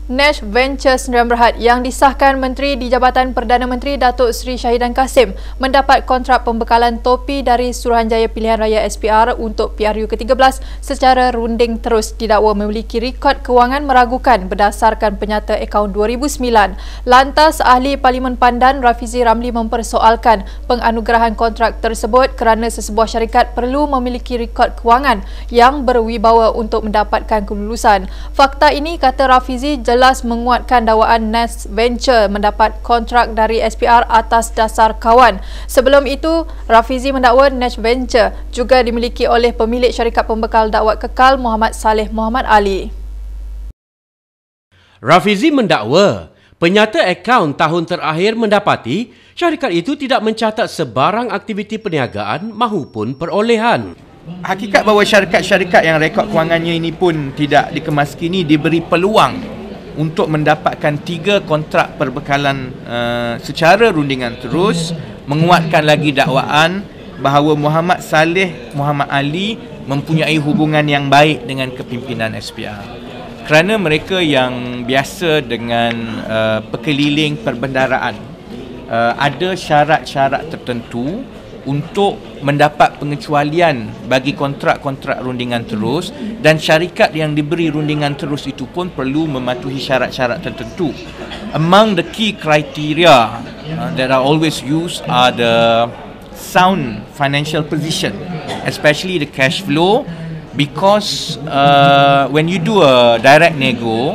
Nash Ventures Sdn Bhd yang disahkan Menteri di Jabatan Perdana Menteri Datuk Seri Shahidan Kassim mendapat kontrak pembekalan topi dari Suruhanjaya Pilihanraya SPR untuk PRU ke-13 secara runding terus didakwa memiliki rekod kewangan meragukan berdasarkan penyata akaun 2009. Lantas, Ahli Parlimen Pandan Rafizi Ramli mempersoalkan penganugerahan kontrak tersebut kerana sesebuah syarikat perlu memiliki rekod kewangan yang berwibawa untuk mendapatkan kelulusan. Fakta ini, kata Rafizi, jelas menguatkan dakwaan Nash Ventures mendapat kontrak dari SPR atas dasar kawan. Sebelum itu, Rafizi mendakwa Nash Ventures juga dimiliki oleh pemilik syarikat pembekal dakwah kekal Muhammad Saleh Muhammad Ali. Rafizi mendakwa penyata akaun tahun terakhir mendapati syarikat itu tidak mencatat sebarang aktiviti perniagaan mahupun perolehan. Hakikat bahawa syarikat-syarikat yang rekod kewangannya ini pun tidak dikemas kini diberi peluang untuk mendapatkan 3 kontrak perbekalan secara rundingan terus, menguatkan lagi dakwaan bahawa Muhammad Saleh Muhammad Ali mempunyai hubungan yang baik dengan kepimpinan SPR. Kerana mereka yang biasa dengan perkeliling perbendaraan, ada syarat-syarat tertentu untuk mendapat pengecualian bagi kontrak-kontrak rundingan terus, dan syarikat yang diberi rundingan terus itu pun perlu mematuhi syarat-syarat tertentu. Among the key criteria that are always used are the sound financial position, especially the cash flow, because when you do a direct nego,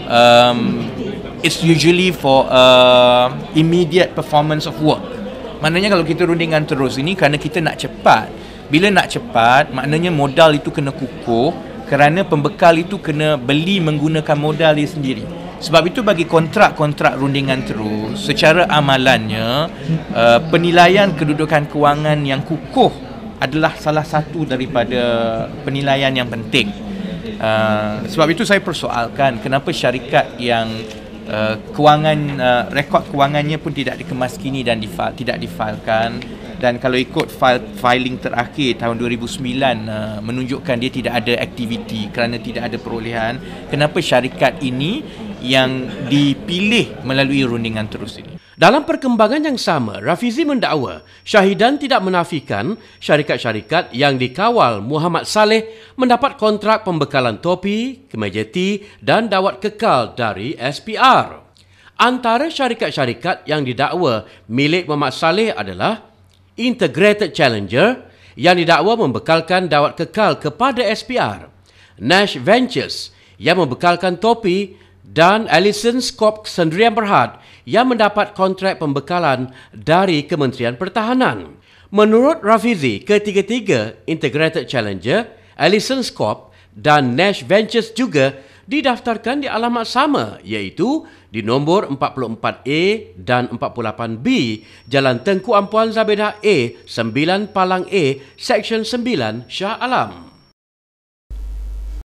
it's usually for immediate performance of work. Maknanya kalau kita rundingan terus ini kerana kita nak cepat. Bila nak cepat, maknanya modal itu kena kukuh, kerana pembekal itu kena beli menggunakan modal dia sendiri. Sebab itu bagi kontrak-kontrak rundingan terus, secara amalannya penilaian kedudukan kewangan yang kukuh adalah salah satu daripada penilaian yang penting. Sebab itu saya persoalkan kenapa syarikat yang rekod kewangannya pun tidak dikemas kini dan tidak difailkan, dan kalau ikut filing terakhir tahun 2009 menunjukkan dia tidak ada aktiviti kerana tidak ada perolehan. Kenapa syarikat ini yang dipilih melalui rundingan terus ini? Dalam perkembangan yang sama, Rafizi mendakwa Shahidan tidak menafikan syarikat-syarikat yang dikawal Muhammad Saleh mendapat kontrak pembekalan topi, kemeja T dan dawat kekal dari SPR. Antara syarikat-syarikat yang didakwa milik Muhammad Saleh adalah Integrated Challenger yang didakwa membekalkan dawat kekal kepada SPR, Nash Ventures yang membekalkan topi, dan License Corp Sdn Bhd yang mendapat kontrak pembekalan dari Kementerian Pertahanan. Menurut Rafizi, ketiga-tiga Integrated Challenger, License Corp dan Nash Ventures juga didaftarkan di alamat sama, iaitu di nombor 44A dan 48B Jalan Tengku Ampuan Zabedah A, 9 Palang A, Seksyen 9, Shah Alam.